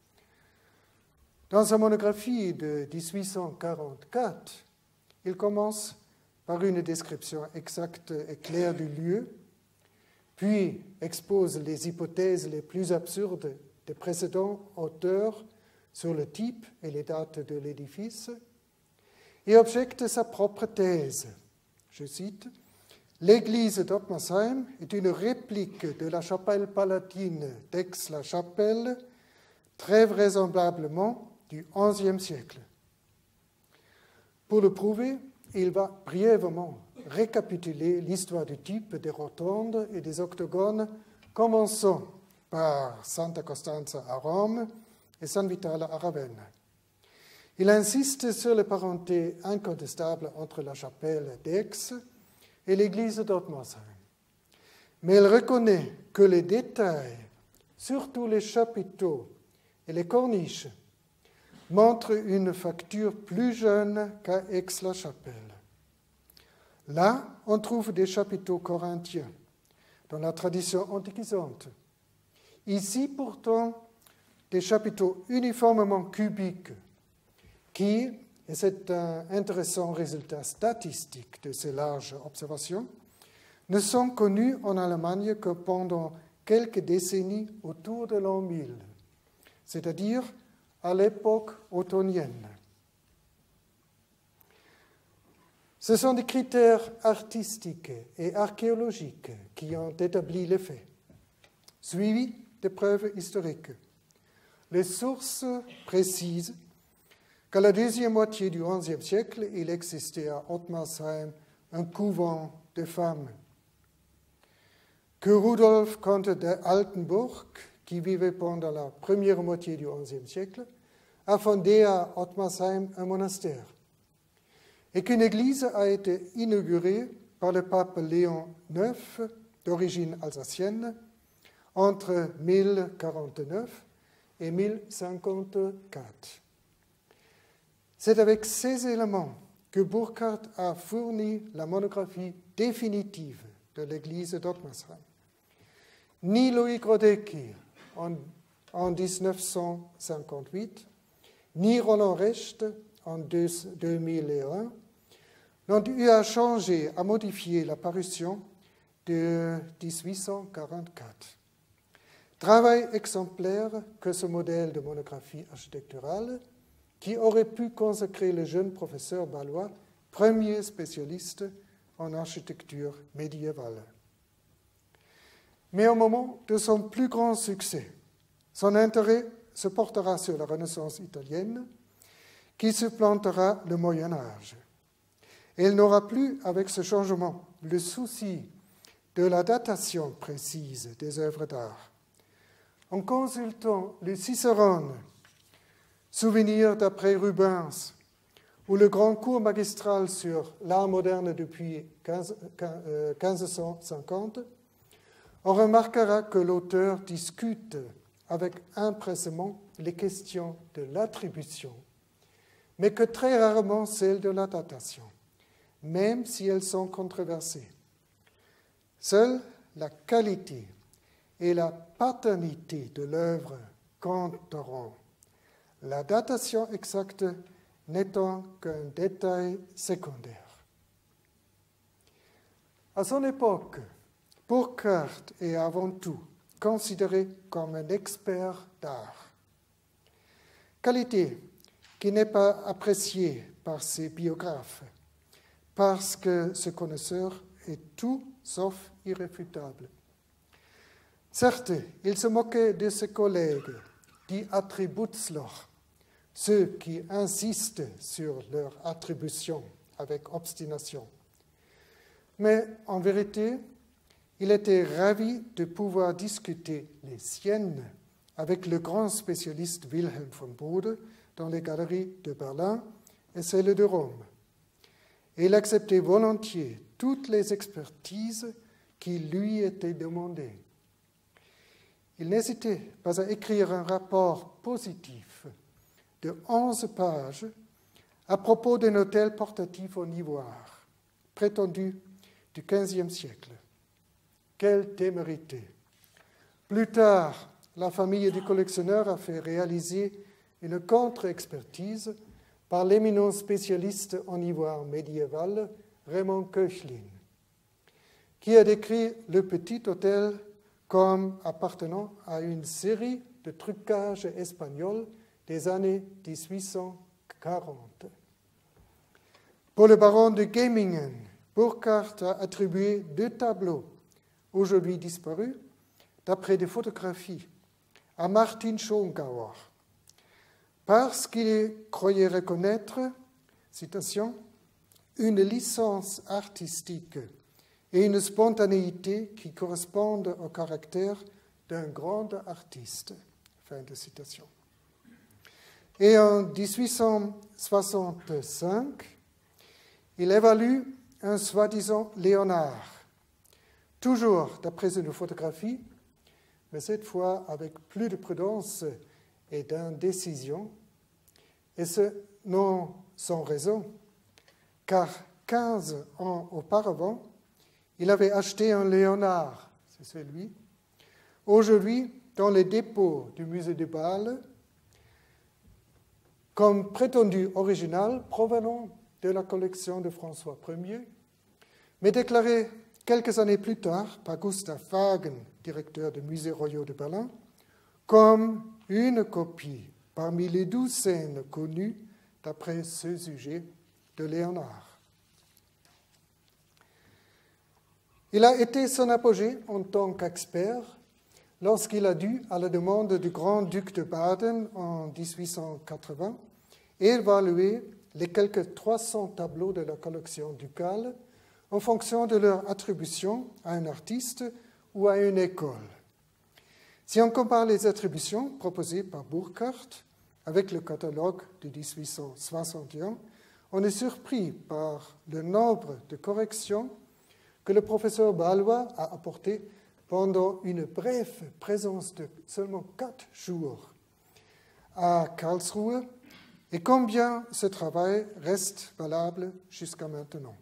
Dans sa monographie de dix-huit cent quarante-quatre, il commence par une description exacte et claire du lieu, puis expose les hypothèses les plus absurdes des précédents auteurs sur le type et les dates de l'édifice, et objecte sa propre thèse. Je cite, « L'église d'Ottmarsheim est une réplique de la chapelle palatine d'Aix-la-Chapelle, très vraisemblablement du onzième siècle. » Pour le prouver, il va brièvement récapituler l'histoire du type des rotondes et des octogones, commençant par Santa Costanza à Rome et San Vitale à Ravenne. Il insiste sur les parentés incontestables entre la chapelle d'Aix et l'église d'Ottmarsheim. Mais il reconnaît que les détails, surtout les chapiteaux et les corniches, montrent une facture plus jeune qu'à Aix-la-Chapelle. Là, on trouve des chapiteaux corinthiens dans la tradition antiquisante. Ici, pourtant, des chapiteaux uniformément cubiques qui, et c'est un intéressant résultat statistique de ces larges observations, ne sont connus en Allemagne que pendant quelques décennies autour de l'an mille, c'est-à-dire à l'époque ottonienne. Ce sont des critères artistiques et archéologiques qui ont établi les faits, suivis de preuves historiques. Les sources précisent qu'à la deuxième moitié du onzième siècle, il existait à Ottmarsheim un couvent de femmes, que Rudolf comte d'Altenburg, qui vivait pendant la première moitié du onzième siècle, a fondé à Ottmarsheim un monastère, et qu'une église a été inaugurée par le pape Léon neuf, d'origine alsacienne, entre mille quarante-neuf et mille cinquante-quatre. C'est avec ces éléments que Burckhardt a fourni la monographie définitive de l'église d'Ottmarsheim. Ni Louis Grodecki en, en dix-neuf cent cinquante-huit, ni Roland Recht en deux mille un n'ont eu à changer, à modifier la parution de dix-huit cent quarante-quatre. Travail exemplaire que ce modèle de monographie architecturale qui aurait pu consacrer le jeune professeur bâlois, premier spécialiste en architecture médiévale. Mais au moment de son plus grand succès, son intérêt se portera sur la Renaissance italienne, qui supplantera le Moyen Âge. Et il n'aura plus, avec ce changement, le souci de la datation précise des œuvres d'art. En consultant le Cicérone, Souvenir d'après Rubens, ou le grand cours magistral sur l'art moderne depuis quinze cent cinquante, on remarquera que l'auteur discute avec empressement les questions de l'attribution, mais que très rarement celles de la datation, même si elles sont controversées. Seule la qualité et la paternité de l'œuvre compteront, la datation exacte n'étant qu'un détail secondaire. À son époque, Burckhardt est avant tout considéré comme un expert d'art. Qualité qui n'est pas appréciée par ses biographes, parce que ce connaisseur est tout sauf irréfutable. Certes, il se moquait de ses collègues, die Attributsler, ceux qui insistent sur leur attribution avec obstination. Mais en vérité, il était ravi de pouvoir discuter les siennes avec le grand spécialiste Wilhelm von Bode dans les galeries de Berlin et celles de Rome. Et il acceptait volontiers toutes les expertises qui lui étaient demandées. Il n'hésitait pas à écrire un rapport positif de onze pages à propos d'un hôtel portatif en ivoire, prétendu du quinzième siècle. Quelle témérité! Plus tard, la famille du collectionneur a fait réaliser une contre-expertise par l'éminent spécialiste en ivoire médiéval Raymond Koechlin, qui a décrit le petit hôtel comme appartenant à une série de trucages espagnols des années dix-huit cent quarante. Pour le baron de Gemingen, Burckhardt a attribué deux tableaux, aujourd'hui disparus, d'après des photographies, à Martin Schongauer, parce qu'il croyait reconnaître, citation, une licence artistique et une spontanéité qui correspondent au caractère d'un grand artiste. Fin de citation. Et en dix-huit cent soixante-cinq, il évalue un soi-disant Léonard, toujours d'après une photographie, mais cette fois avec plus de prudence et d'indécision, et ce, non sans raison, car quinze ans auparavant, il avait acheté un Léonard, c'est celui, aujourd'hui dans les dépôts du musée de Bâle, comme prétendu original provenant de la collection de François Ier, mais déclaré quelques années plus tard par Gustav Wagen, directeur des musées royaux de Berlin, comme une copie parmi les douzaines connues d'après ce sujet de Léonard. Il a été son apogée en tant qu'expert lorsqu'il a dû, à la demande du grand-duc de Baden en dix-huit cent quatre-vingts, évaluer les quelques trois cents tableaux de la collection ducale en fonction de leur attribution à un artiste ou à une école. Si on compare les attributions proposées par Burckhardt avec le catalogue de dix-huit cent soixante et un, on est surpris par le nombre de corrections que le professeur Balois a apporté pendant une brève présence de seulement quatre jours à Karlsruhe et combien ce travail reste valable jusqu'à maintenant.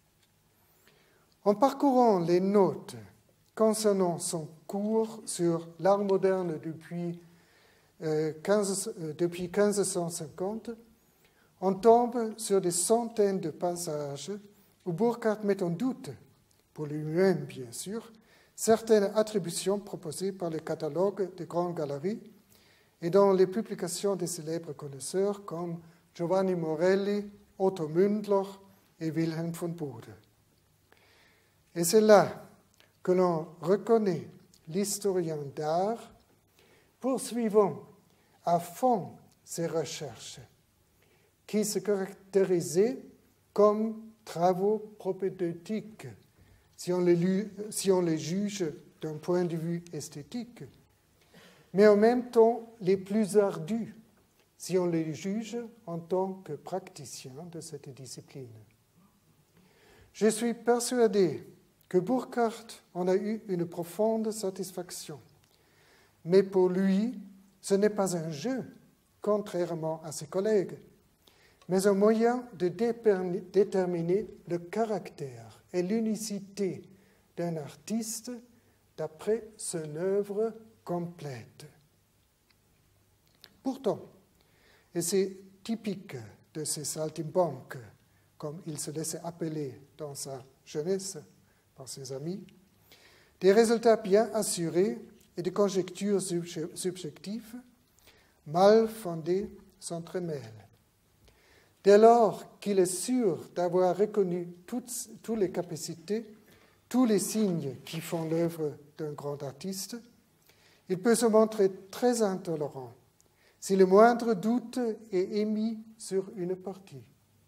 En parcourant les notes concernant son cours sur l'art moderne depuis, euh, quinze, euh, depuis quinze cent cinquante, on tombe sur des centaines de passages où Burckhardt met en doute, pour lui-même bien sûr, certaines attributions proposées par le catalogue des grandes galeries et dans les publications des célèbres connaisseurs comme Giovanni Morelli, Otto Mündler et Wilhelm von Bode. Et c'est là que l'on reconnaît l'historien d'art poursuivant à fond ses recherches, qui se caractérisaient comme travaux propédeutiques, si on les, si on les juge d'un point de vue esthétique, mais en même temps les plus ardus, si on les juge en tant que praticiens de cette discipline. Je suis persuadé que Burckhardt en a eu une profonde satisfaction, mais pour lui, ce n'est pas un jeu, contrairement à ses collègues, mais un moyen de déterminer le caractère et l'unicité d'un artiste d'après son œuvre complète. Pourtant, et c'est typique de ces saltimbanques, comme il se laissait appeler dans sa jeunesse par ses amis, des résultats bien assurés et des conjectures subjectives mal fondées s'entremêlent. Dès lors qu'il est sûr d'avoir reconnu toutes, toutes les capacités, tous les signes qui font l'œuvre d'un grand artiste, il peut se montrer très intolérant si le moindre doute est émis sur une partie.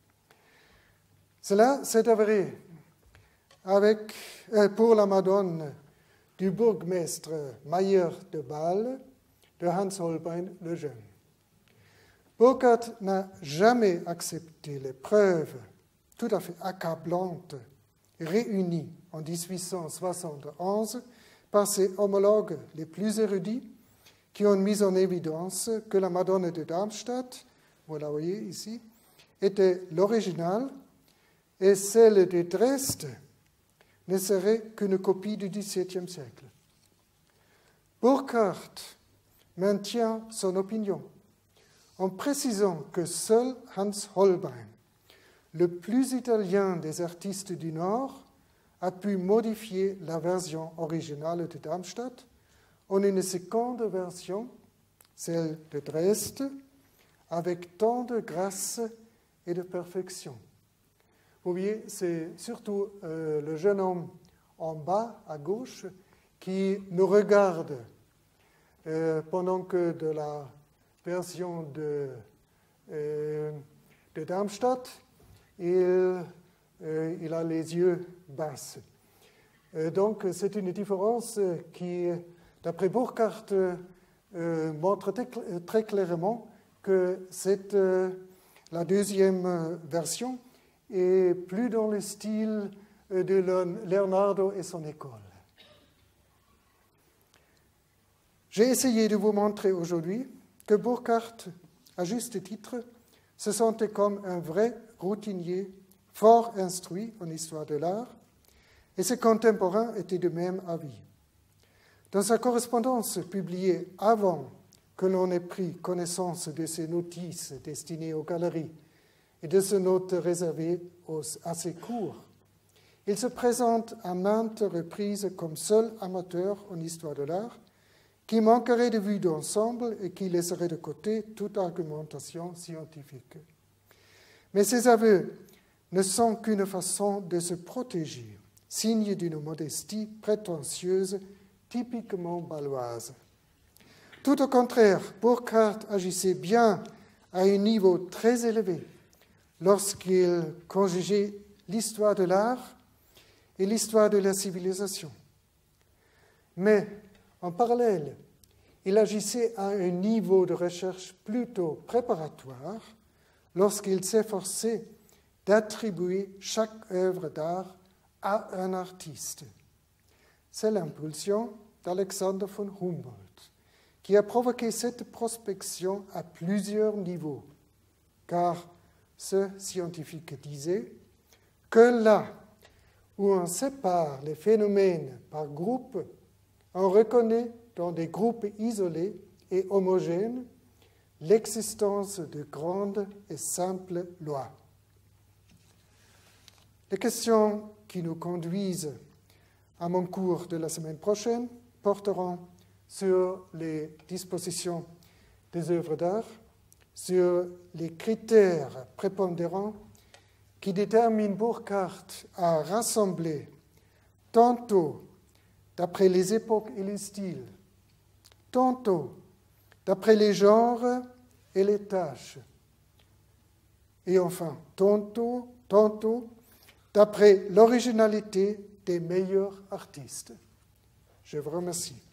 Cela s'est avéré avec, euh, pour la Madone du bourgmestre Mayer de Bâle de Hans Holbein le Jeune. Burckhardt n'a jamais accepté les preuves tout à fait accablantes réunies en dix-huit cent soixante et onze par ses homologues les plus érudits qui ont mis en évidence que la Madone de Darmstadt, vous la voyez ici, était l'original et celle de Dresde ne serait qu'une copie du dix-septième siècle. Burckhardt maintient son opinion en précisant que seul Hans Holbein, le plus italien des artistes du Nord, a pu modifier la version originale de Darmstadt en une seconde version, celle de Dresde, avec tant de grâce et de perfection. Vous voyez, c'est surtout euh, le jeune homme en bas à gauche qui nous regarde euh, pendant que de la version de, euh, de Darmstadt, il, euh, il a les yeux basses. Euh, donc c'est une différence qui, d'après Burckhardt, euh, montre très, très clairement que c'est euh, la deuxième version et plus dans le style de Leonardo et son école. J'ai essayé de vous montrer aujourd'hui que Burckhardt, à juste titre, se sentait comme un vrai routinier fort instruit en histoire de l'art, et ses contemporains étaient de même avis. Dans sa correspondance publiée avant que l'on ait pris connaissance de ses notices destinées aux galeries et de ses notes réservées aux, à ses cours, il se présente à maintes reprises comme seul amateur en histoire de l'art qui manquerait de vue d'ensemble et qui laisserait de côté toute argumentation scientifique. Mais ces aveux ne sont qu'une façon de se protéger, signe d'une modestie prétentieuse typiquement bâloise. Tout au contraire, Burckhardt agissait bien à un niveau très élevé lorsqu'il conjuguait l'histoire de l'art et l'histoire de la civilisation. Mais en parallèle, il agissait à un niveau de recherche plutôt préparatoire lorsqu'il s'efforçait d'attribuer chaque œuvre d'art à un artiste. C'est l'impulsion d'Alexander von Humboldt qui a provoqué cette prospection à plusieurs niveaux, car ce scientifique disait que là où on sépare les phénomènes par groupe, on reconnaît dans des groupes isolés et homogènes l'existence de grandes et simples lois. Les questions qui nous conduisent à mon cours de la semaine prochaine porteront sur les dispositions des œuvres d'art, sur les critères prépondérants qui déterminent Burckhardt à rassembler tantôt d'après les époques et les styles, tantôt d'après les genres et les tâches, et enfin tantôt, tantôt d'après l'originalité des meilleurs artistes. Je vous remercie.